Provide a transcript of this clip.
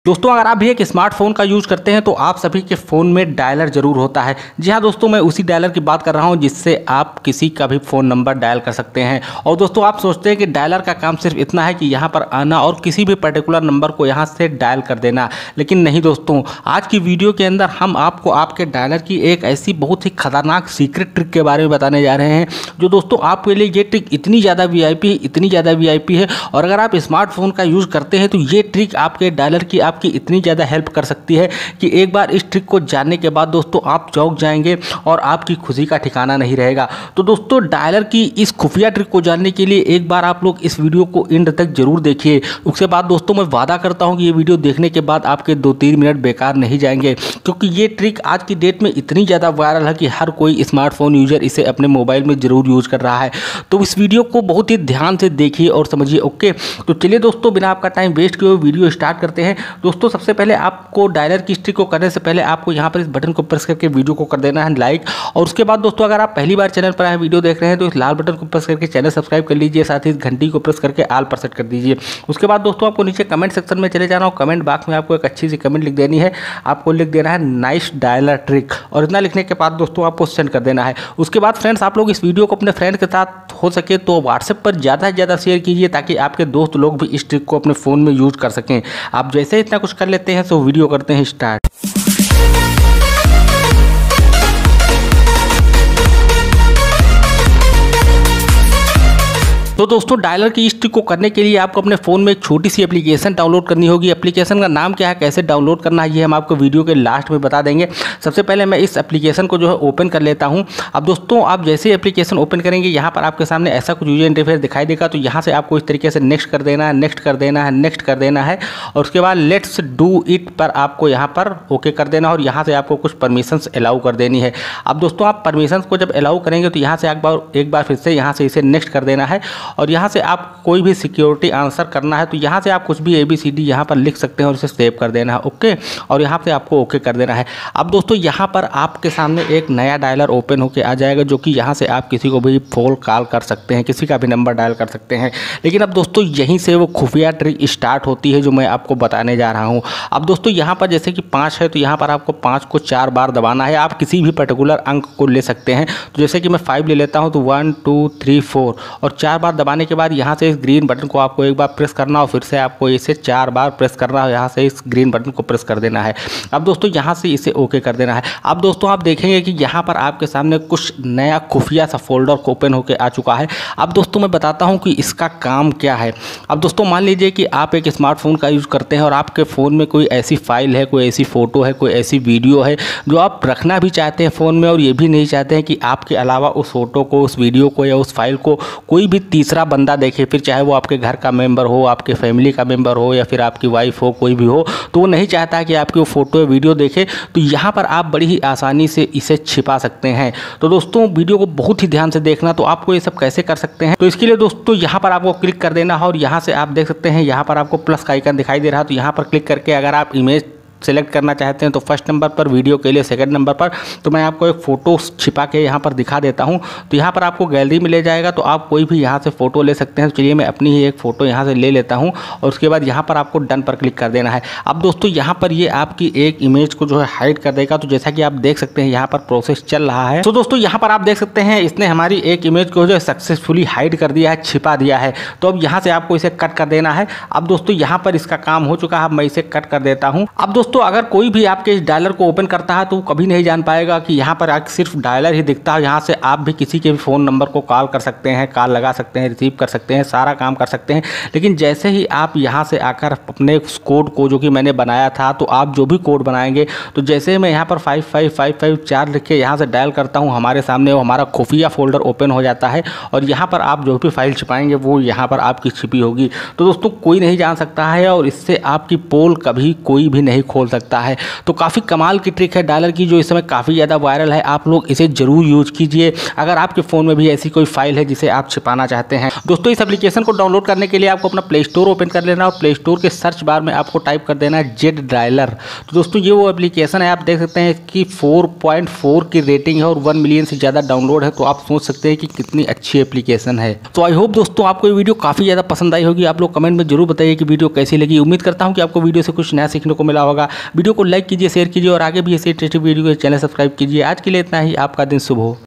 दोस्तों अगर आप भी एक स्मार्टफोन का यूज़ करते हैं तो आप सभी के फ़ोन में डायलर ज़रूर होता है। जी हाँ दोस्तों, मैं उसी डायलर की बात कर रहा हूँ जिससे आप किसी का भी फ़ोन नंबर डायल कर सकते हैं। और दोस्तों आप सोचते हैं कि डायलर का काम सिर्फ इतना है कि यहाँ पर आना और किसी भी पर्टिकुलर नंबर को यहाँ से डायल कर देना, लेकिन नहीं दोस्तों, आज की वीडियो के अंदर हम आपको आपके डायलर की एक ऐसी बहुत ही खतरनाक सीक्रेट ट्रिक के बारे में बताने जा रहे हैं जो दोस्तों आपके लिए ये ट्रिक इतनी ज़्यादा वीआईपी है और अगर आप स्मार्टफोन का यूज़ करते हैं तो ये ट्रिक आपके डायलर की आपकी इतनी ज़्यादा हेल्प कर सकती है कि एक बार इस ट्रिक को जानने के बाद दोस्तों आप चौंक जाएंगे और आपकी खुशी का ठिकाना नहीं रहेगा। तो दोस्तों डायलर की इस खुफिया ट्रिक को जानने के लिए एक बार आप लोग इस वीडियो को एंड तक जरूर देखिए। उसके बाद दोस्तों मैं वादा करता हूं कि ये वीडियो देखने के बाद आपके 2-3 मिनट बेकार नहीं जाएंगे, क्योंकि ये ट्रिक आज की डेट में इतनी ज़्यादा वायरल है कि हर कोई स्मार्टफोन यूजर इसे अपने मोबाइल में जरूर यूज कर रहा है। तो इस वीडियो को बहुत ही ध्यान से देखिए और समझिए। ओके, तो चलिए दोस्तों बिना आपका टाइम वेस्ट किए वीडियो स्टार्ट करते हैं। दोस्तों सबसे पहले आपको डायलर की ट्रिक को करने से पहले आपको यहाँ पर इस बटन को प्रेस करके वीडियो को कर देना है लाइक। और उसके बाद दोस्तों अगर आप पहली बार चैनल पर आए वीडियो देख रहे हैं तो इस लाल बटन को प्रेस करके चैनल सब्सक्राइब कर लीजिए, साथ ही इस घंटी को प्रेस करके ऑल पर सेट कर दीजिए। उसके बाद दोस्तों आपको नीचे कमेंट सेक्शन में चले जाना और कमेंट बॉक्स में आपको एक अच्छी सी कमेंट लिख देनी है। आपको लिख देना है नाइस डायलर ट्रिक, और इतना लिखने के बाद दोस्तों आपको सेंड कर देना है। उसके बाद फ्रेंड्स आप लोग इस वीडियो को अपने फ्रेंड के साथ हो सके तो व्हाट्सएप पर ज़्यादा से ज़्यादा शेयर कीजिए ताकि आपके दोस्त लोग भी इस ट्रिक को अपने फ़ोन में यूज़ कर सकें। आप जैसे इतना कुछ कर लेते हैं तो वीडियो करते हैं स्टार्ट। तो दोस्तों डायलर की इस ट्रिक को करने के लिए आपको अपने फ़ोन में एक छोटी सी एप्लीकेशन डाउनलोड करनी होगी। एप्लीकेशन का नाम क्या है, कैसे डाउनलोड करना है, ये हम आपको वीडियो के लास्ट में बता देंगे। सबसे पहले मैं इस एप्लीकेशन को जो है ओपन कर लेता हूं। अब दोस्तों आप जैसे ही एप्लीकेशन ओपन करेंगे यहाँ पर आपके सामने ऐसा कुछ यूजर इंटरफेस दिखाई देगा। तो यहाँ से आपको इस तरीके से नेक्स्ट कर देना है, नेक्स्ट कर देना है, नेक्स्ट कर देना है और उसके बाद लेट्स डू इट पर आपको यहाँ पर ओके कर देना और यहाँ से आपको कुछ परमिशंस अलाउ कर देनी है। अब दोस्तों आप परमिशंस को जब अलाउ करेंगे तो यहाँ से एक बार फिर से यहाँ से इसे नेक्स्ट कर देना है और यहाँ से आप कोई भी सिक्योरिटी आंसर करना है तो यहाँ से आप कुछ भी ABCD यहाँ पर लिख सकते हैं और इसे सेव कर देना है। ओके, और यहाँ पे आपको ओके कर देना है। अब दोस्तों यहाँ पर आपके सामने एक नया डायलर ओपन होके आ जाएगा जो कि यहाँ से आप किसी को भी फोन कॉल कर सकते हैं, किसी का भी नंबर डायल कर सकते हैं। लेकिन अब दोस्तों यहीं से वो खुफिया ट्रिक स्टार्ट होती है जो मैं आपको बताने जा रहा हूँ। अब दोस्तों यहाँ पर जैसे कि 5 है तो यहाँ पर आपको 5 को 4 बार दबाना है। आप किसी भी पर्टिकुलर अंक को ले सकते हैं। तो जैसे कि मैं 5 ले लेता हूँ तो 1 2 3 4 और 4 बार दबाने के बाद यहाँ से इस ग्रीन बटन को आपको एक बार प्रेस करना और फिर से आपको इसे 4 बार प्रेस करना है। यहाँ से इस ग्रीन बटन को प्रेस कर देना है। अब दोस्तों यहाँ से इसे ओके कर देना है। अब दोस्तों आप देखेंगे कि यहाँ पर आपके सामने कुछ नया खुफिया सा फोल्डर ओपन होकर आ चुका है। अब दोस्तों मैं बताता हूँ कि इसका काम क्या है। अब दोस्तों मान लीजिए कि आप एक स्मार्टफोन का यूज़ करते हैं और आपके फ़ोन में कोई ऐसी फाइल है, कोई ऐसी फ़ोटो है, कोई ऐसी वीडियो है जो आप रखना भी चाहते हैं फ़ोन में और ये भी नहीं चाहते हैं कि आपके अलावा उस फोटो को, उस वीडियो को या उस फाइल को कोई भी तीसरा बंदा देखे, फिर चाहे वो आपके घर का मेंबर हो, आपके फैमिली का मेंबर हो या फिर आपकी वाइफ हो, कोई भी हो, तो वो नहीं चाहता है कि आपकी वो फोटो या वीडियो देखे। तो यहाँ पर आप बड़ी ही आसानी से इसे छिपा सकते हैं। तो दोस्तों वीडियो को बहुत ही ध्यान से देखना। तो आपको ये सब कैसे कर सकते हैं, तो इसके लिए दोस्तों यहाँ पर आपको क्लिक कर देना है और यहाँ से आप देख सकते हैं यहाँ पर आपको प्लस का आइकन दिखाई दे रहा है। तो यहाँ पर क्लिक करके अगर आप इमेज सेलेक्ट करना चाहते हैं तो फर्स्ट नंबर पर, वीडियो के लिए सेकंड नंबर पर, तो मैं आपको एक फ़ोटो छिपा के यहाँ पर दिखा देता हूँ। तो यहाँ पर आपको गैलरी में ले जाएगा तो आप कोई भी यहाँ से फ़ोटो ले सकते हैं। तो चलिए मैं अपनी ही एक फ़ोटो यहाँ से ले लेता हूँ और उसके बाद यहाँ पर आपको डन पर क्लिक कर देना है। अब दोस्तों यहाँ पर ये आपकी एक इमेज को जो है हाइड कर देगा। तो जैसा कि आप देख सकते हैं यहाँ पर प्रोसेस चल रहा है। तो दोस्तों यहाँ पर आप देख सकते हैं इसने हमारी एक इमेज को जो है सक्सेसफुली हाइड कर दिया है, छिपा दिया है। तो अब यहाँ से आपको इसे कट कर देना है। अब दोस्तों यहाँ पर इसका काम हो चुका है, मैं इसे कट कर देता हूँ। अब दोस्तों अगर कोई भी आपके इस डायलर को ओपन करता है तो वो कभी नहीं जान पाएगा कि यहाँ पर सिर्फ डायलर ही दिखता है। यहाँ से आप भी किसी के भी फ़ोन नंबर को कॉल कर सकते हैं, कॉल लगा सकते हैं, रिसीव कर सकते हैं, सारा काम कर सकते हैं। लेकिन जैसे ही आप यहाँ से आकर अपने कोड को जो कि मैंने बनाया था, तो आप जो भी कोड बनाएंगे तो जैसे मैं यहाँ पर 55554 लिख के यहाँ से डायल करता हूँ, हमारे सामने वो हमारा खुफिया फोल्डर ओपन हो जाता है और यहाँ पर आप जो भी फाइल छिपाएंगे वो यहाँ पर आपकी छिपी होगी। तो दोस्तों कोई नहीं जान सकता है और इससे आपकी पोल कभी कोई भी नहीं खोल खोल सकता है। तो काफ़ी कमाल की ट्रिक है डायलर की, जो इस समय काफ़ी ज़्यादा वायरल है। आप लोग इसे ज़रूर यूज़ कीजिए अगर आपके फ़ोन में भी ऐसी कोई फाइल है जिसे आप छिपाना चाहते हैं। दोस्तों, इस एप्लीकेशन को डाउनलोड करने के लिए आपको अपना प्ले स्टोर ओपन कर लेना और प्ले स्टोर के सर्च बार में आपको टाइप कर देना है जेड डायलर। तो दोस्तों, ये वो एप्लीकेशन है, आप देख सकते हैं इसकी 4.4 की रेटिंग है और 1 मिलियन से ज़्यादा डाउनलोड है। तो आप सोच सकते हैं कि कितनी अच्छी एप्लीकेशन है। तो आई होप दोस्तों आपको ये वीडियो काफ़ी ज़्यादा पसंद आई होगी। आप लोग कमेंट में जरूर बताइए कि वीडियो कैसी लगी। उम्मीद करता हूँ कि आपको वीडियो से कुछ नया सीखने को मिला होगा। वीडियो को लाइक कीजिए, शेयर कीजिए और आगे भी ऐसे इंटरेस्टिंग वीडियो के चैनल सब्सक्राइब कीजिए। आज के लिए इतना ही। आपका दिन शुभ हो।